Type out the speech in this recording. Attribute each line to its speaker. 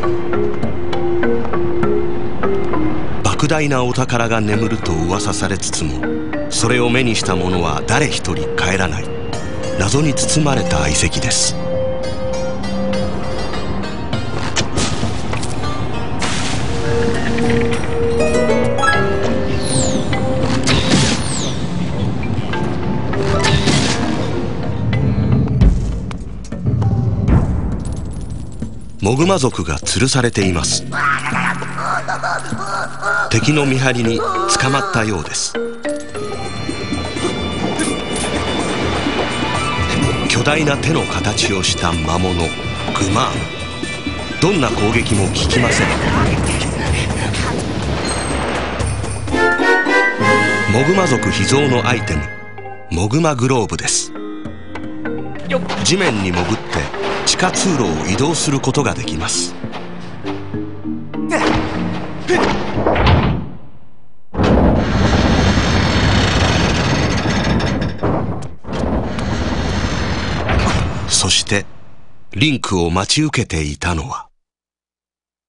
Speaker 1: 莫大なお宝が眠ると噂されつつも、それを目にした者は誰一人帰らない謎に包まれた遺跡です。モグマ族が吊るされています。敵の見張りに捕まったようです。巨大な手の形をした魔物グマーム。どんな攻撃も効きません。モグマ族秘蔵のアイテム、モグマグローブです。地面に潜って地下通路を移動することができます。そしてリンクを待ち受けていたのは